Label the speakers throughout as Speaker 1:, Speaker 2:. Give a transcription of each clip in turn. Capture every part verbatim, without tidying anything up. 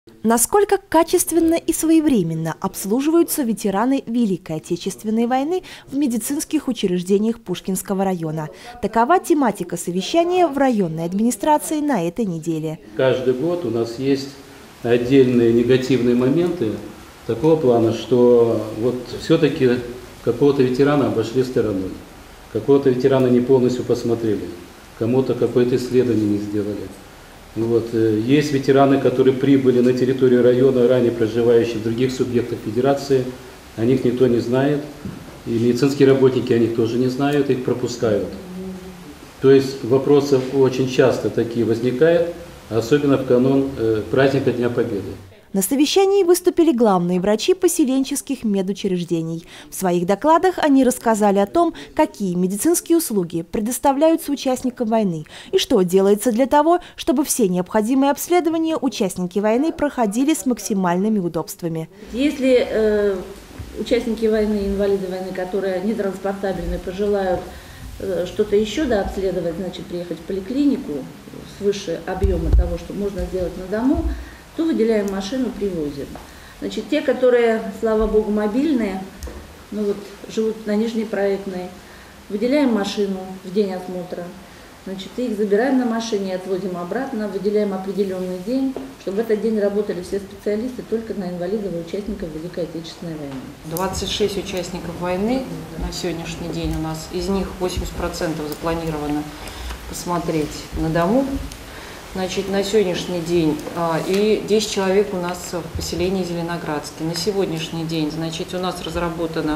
Speaker 1: Насколько качественно и своевременно обслуживаются ветераны Великой Отечественной войны в медицинских учреждениях Пушкинского района? Такова тематика совещания в районной администрации на этой неделе.
Speaker 2: Каждый год у нас есть отдельные негативные моменты такого плана, что вот все-таки какого-то ветерана обошли стороной, какого-то ветерана не полностью посмотрели, кому-то какое-то исследование не сделали. Вот. Есть ветераны, которые прибыли на территорию района, ранее проживающие в других субъектах федерации, о них никто не знает, и медицинские работники о них тоже не знают, их пропускают. То есть вопросы очень часто такие возникают, особенно в канун э, праздника Дня Победы.
Speaker 1: На совещании выступили главные врачи поселенческих медучреждений. В своих докладах они рассказали о том, какие медицинские услуги предоставляются участникам войны и что делается для того, чтобы все необходимые обследования участники войны проходили с максимальными удобствами.
Speaker 3: Если э, участники войны, инвалиды войны, которые нетранспортабельны, пожелают э, что-то еще да, обследовать, значит приехать в поликлинику свыше объема того, что можно сделать на дому, то выделяем машину, привозим. Значит, те, которые, слава богу, мобильные, ну вот, живут на Нижней Проектной, выделяем машину в день осмотра. Значит, их забираем на машине, отвозим обратно, выделяем определенный день, чтобы в этот день работали все специалисты только на инвалидов и участников Великой Отечественной войны.
Speaker 4: двадцать шесть участников войны на сегодняшний день у нас, из них восемьдесят процентов запланировано посмотреть на дому. Значит, на сегодняшний день а, и десять человек у нас в поселении Зеленоградске. На сегодняшний день, значит, у нас разработана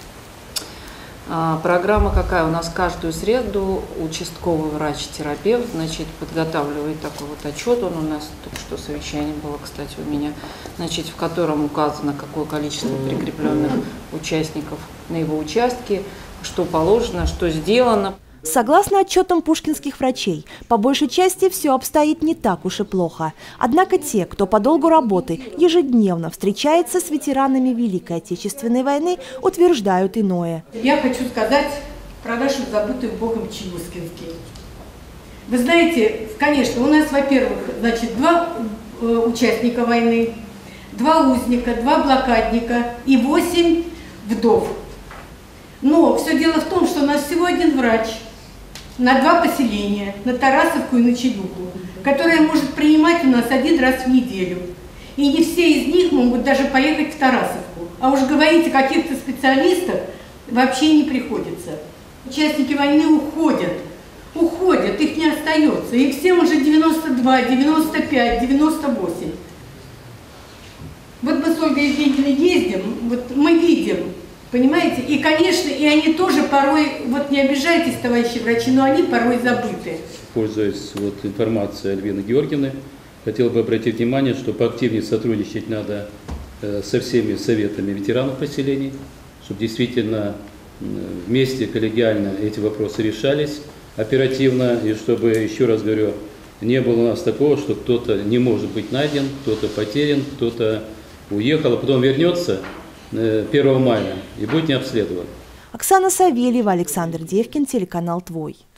Speaker 4: а, программа, какая у нас каждую среду участковый врач-терапевт, значит, подготавливает такой вот отчет. Он у нас только что совещание было, кстати, у меня, значит, в котором указано, какое количество прикрепленных участников на его участке, что положено, что сделано.
Speaker 1: Согласно отчетам пушкинских врачей, по большей части все обстоит не так уж и плохо. Однако те, кто по долгу работы ежедневно встречается с ветеранами Великой Отечественной войны, утверждают иное.
Speaker 5: Я хочу сказать про нашу забытую Богом Челюскинский. Вы знаете, конечно, у нас, во-первых, значит, два э, участника войны, два узника, два блокадника и восемь вдов. Но все дело в том, что у нас всего один врач на два поселения, на Тарасовку и на Челюху, которая может принимать у нас один раз в неделю. И не все из них могут даже поехать в Тарасовку. А уж говорить о каких-то специалистах вообще не приходится. Участники войны уходят, уходят, их не остается. И всем уже девяносто два, девяносто пять, девяносто восемь. Вот мы с Ольгой Евгеньевной ездим, вот мы видим. Понимаете? И, конечно, и они тоже порой, вот не обижайтесь, товарищи врачи, но они порой забыты.
Speaker 2: Пользуясь вот информацией Альбины Георгиевны, хотел бы обратить внимание, что поактивнее сотрудничать надо э, со всеми советами ветеранов поселений, чтобы действительно э, вместе коллегиально эти вопросы решались оперативно, и чтобы, еще раз говорю, не было у нас такого, что кто-то не может быть найден, кто-то потерян, кто-то уехал, а потом вернется первого мая и будет не обследован.
Speaker 1: Оксана Савельева, Александр Девкин, телеканал «Твой».